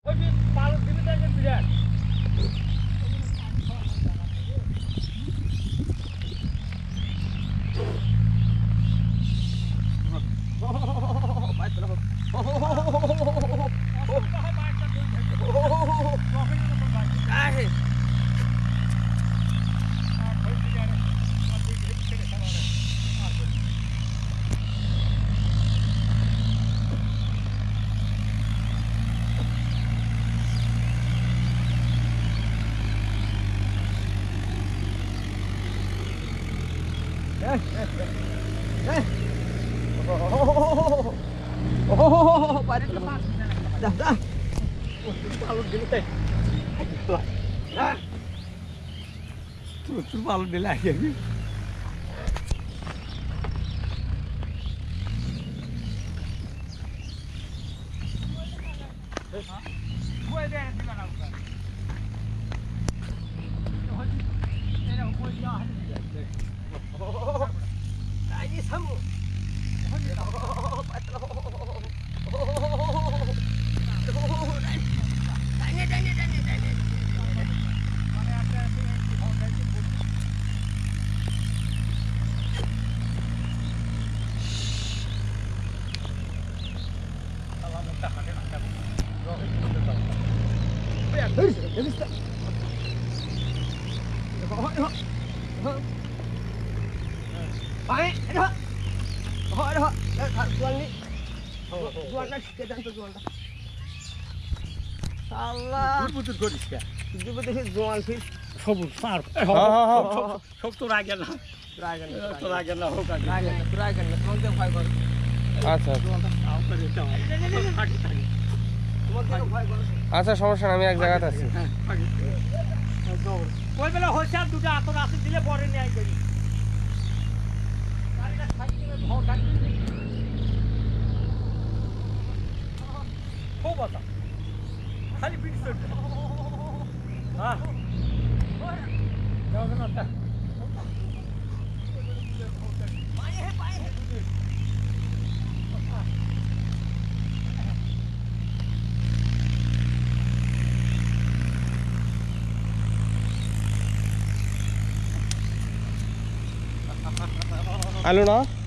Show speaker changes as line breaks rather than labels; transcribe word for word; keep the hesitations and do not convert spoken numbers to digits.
Oh, pare dah. Dah, dah. Balon dulu teh. Dah. Terus terus balon dulu lagi. Gue deh di mana bukan? Ini aku dia. Oh, ini sama. Baik, ada. Oh, ada. Jual ni. Jual dah sikit dah tu jual dah. Salah. Betul betul dia. Betul betul jual sih. Sabur sar. সব তো রাগে না রাগে না তো রাগে না হোক আগে রাগে না রাগে না তোমাকে ভয় করে
আচ্ছা আচ্ছা সমস্যা না আমি এক জায়গাতে আছি
ওই বেলা হইছে আর দুটো আতর আছে দিলে পরে নিয়ে আই করি গাড়িটা সাইকেলে ভর গাড়ি খুব বাতা খালি পিট চড় হ্যাঁ যাও না তা
আলু না